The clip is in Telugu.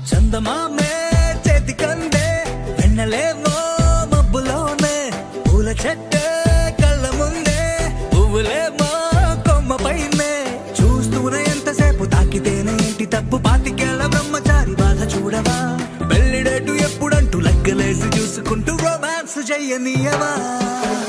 చందమామే చేతికందే వెన్నెలేమో మబ్బులోనే పూల చెట్టే కళ్ళ ముందే పువ్వులేమో కొమ్మ పైనే చూస్తూనే ఎంతసేపు తాకితేనే ఏంటి తప్పు పాతికేళ్ల బ్రహ్మచారి బాధ చూడవా పెళ్లిడేటు ఎప్పుడంటూ లెక్కలేసి చూసుకుంటూ రొమాన్స్ చెయ్యనీయవా